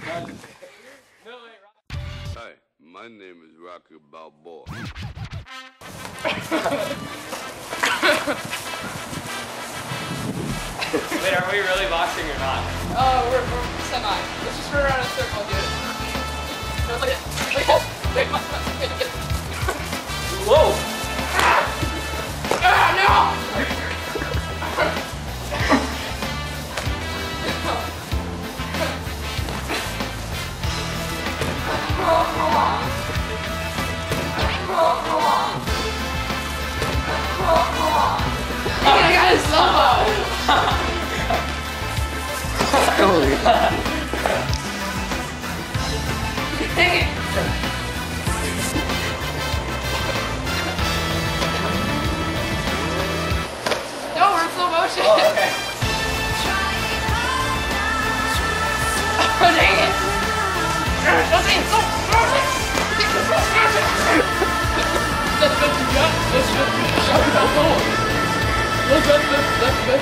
Hi, my name is Rocky Balboa. Wait, are we really boxing or not? We're semi. Let's just run around in a circle, dude. Look at Whoa! no! I got his elbow! Dang it! No, we're in slow motion. Oh, okay. Oh, dang it! That's it! That's good to go. That's good to go. That's good.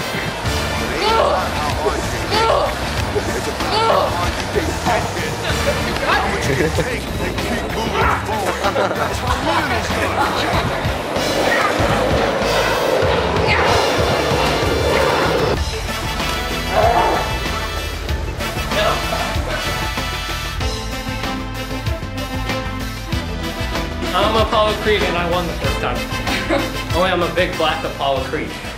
It's about how hard you take that shit. How much you can take and keep moving forward. That's how learning's done. I'm Apollo Creed and I won the first time. Oh wait, I'm a big black Apollo Creed.